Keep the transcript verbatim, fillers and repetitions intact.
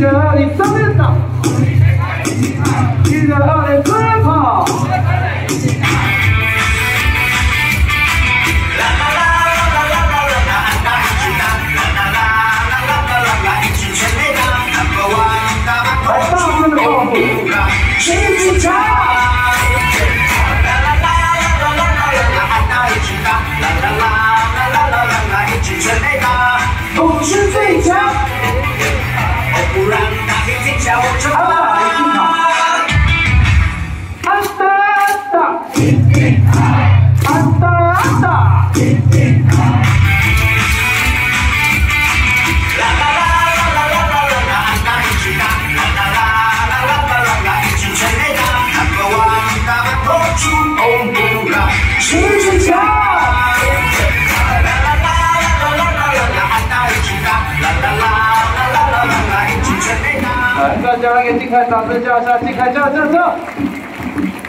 月二零三连打，一月二零追跑。 谁最强？不是最强。不让大黑天下我称霸。安达安达，安达安达。 谁最强？来，大家给金凯掌声叫一下，金凯叫叫叫！